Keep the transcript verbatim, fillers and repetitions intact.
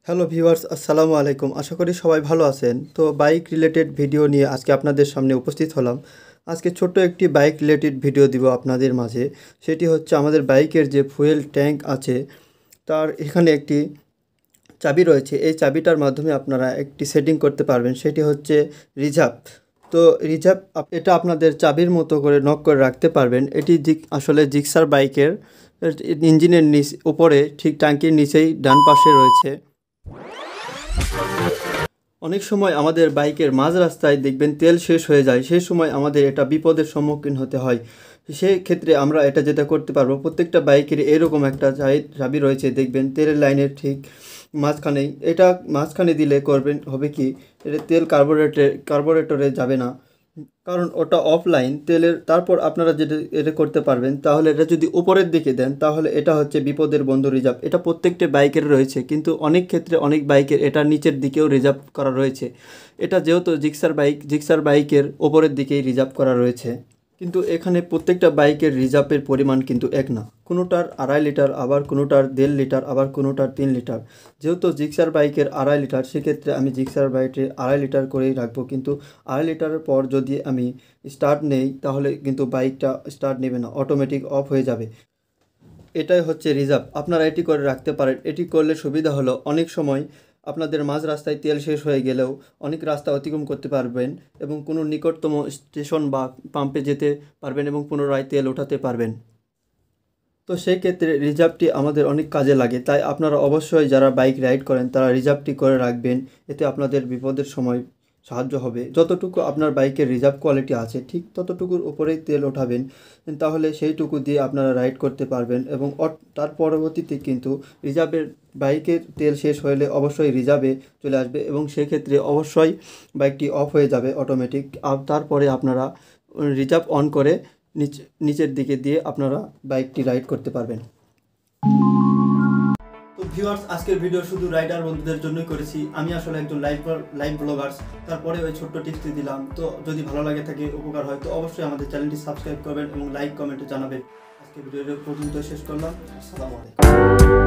Hello viewers, আসসালামু আলাইকুম। আশা করি সবাই ভালো আছেন। তো বাইক রিলেটেড ভিডিও নিয়ে আজকে আপনাদের সামনে উপস্থিত হলাম। আজকে ছোট্ট একটি বাইক রিলেটেড ভিডিও দিব আপনাদের মাঝে। সেটি হচ্ছে আমাদের বাইকের যে ফুয়েল ট্যাঙ্ক আছে তার এখানে একটি চাবি রয়েছে। এই চাবিটার মাধ্যমে আপনারা একটি সেটিং করতে পারবেন, সেটি হচ্ছে রিজার্ভ। তো রিজার্ভ এটা আপনাদের চাবির মতো করে নক করে রাখতে পারবেন। এটি জিক আসলে জিক্সার বাইকের ইঞ্জিনের নিচ উপরে ঠিক ট্যাঙ্কির নিচেই ডান পাশে রয়েছে। অনেক সময় আমাদের বাইকের মাঝ রাস্তায় দেখবেন তেল শেষ হয়ে যায়, সেই সময় আমাদের এটা বিপদের সম্মুখীন হতে হয়। সেই ক্ষেত্রে আমরা এটা যেটা করতে পারবো, প্রত্যেকটা বাইকের এরকম একটা চাবি রয়েছে, দেখবেন তেলের লাইনের ঠিক মাঝখানেই। এটা মাঝখানে দিলে করবেন হবে কি, এটা তেল কার্বোরেটরে কার্বোরেটরে যাবে না, কারণ ওটা অফলাইন তেলের। তারপর আপনারা যেটা এটা করতে পারবেন, তাহলে এটা যদি উপরের দিকে দেন তাহলে এটা হচ্ছে বিপদের বন্ধু রিজার্ভ। এটা প্রত্যেকটা বাইকের রয়েছে, কিন্তু অনেক ক্ষেত্রে অনেক বাইকের এটা নিচের দিকেও রিজার্ভ করা রয়েছে। এটা যেহেতু জিক্সার বাইক, জিক্সার বাইকের ওপরের দিকেই রিজার্ভ করা রয়েছে, কিন্তু এখানে প্রত্যেকটা বাইকের রিজার্ভের পরিমাণ কিন্তু এক না। কোনোটার আড়াই লিটার, আবার কোনোটার দেড় লিটার, আবার কোনোটার তিন লিটার। যেহেতু জিক্সার বাইকের আড়াই লিটার, সেক্ষেত্রে আমি জিক্সার বাইকে আড়াই লিটার করেই রাখবো। কিন্তু আড়াই লিটারের পর যদি আমি স্টার্ট নেই তাহলে কিন্তু বাইকটা স্টার্ট নেবে না, অটোমেটিক অফ হয়ে যাবে। এটাই হচ্ছে রিজার্ভ। আপনারা এটি করে রাখতে পারেন। এটি করলে সুবিধা হলো, অনেক সময় আপনাদের মাঝ রাস্তায় তেল শেষ হয়ে গেলেও অনেক রাস্তা অতিক্রম করতে পারবেন এবং কোনো নিকটতম স্টেশন বা পাম্পে যেতে পারবেন এবং পুনরায় তেল ওঠাতে পারবেন। তো সেই ক্ষেত্রে রিজার্ভটি আমাদের অনেক কাজে লাগে। তাই আপনারা অবশ্যই যারা বাইক রাইড করেন তারা রিজার্ভটি করে রাখবেন, এতে আপনাদের বিপদের সময় সাহায্য হবে। যতটুকু আপনার বাইকের রিজার্ভ কোয়ালিটি আছে ঠিক ততটুকুর উপরেই তেল ওঠাবেন, তাহলে সেইটুকু দিয়ে আপনারা রাইড করতে পারবেন। এবং তার পরবর্তীতে কিন্তু রিজার্ভের বাইকের তেল শেষ হলে অবশ্যই রিজার্ভে চলে আসবে এবং সেক্ষেত্রে অবশ্যই বাইকটি অফ হয়ে যাবে অটোমেটিক। আর তারপরে আপনারা রিজার্ভ অন করে নিচে নিচের দিকে দিয়ে আপনারা বাইকটি রাইড করতে পারবেন। তো ভিউয়ার্স, আজকের ভিডিও শুধু রাইডার বন্ধুদের জন্যই করেছি। আমি আসলে একজন লাইভ লাইভ ব্লগার্স, তারপরে ওই ছোট্ট টিপসটি দিলাম। তো যদি ভালো লাগে থাকে, উপকার হয়, তো অবশ্যই আমাদের চ্যানেলটি সাবস্ক্রাইব করবেন এবং লাইক কমেন্টে জানাবেন। আজকে ভিডিওটা পর্যন্ত শেষ করলাম। আসসালামু আলাইকুম।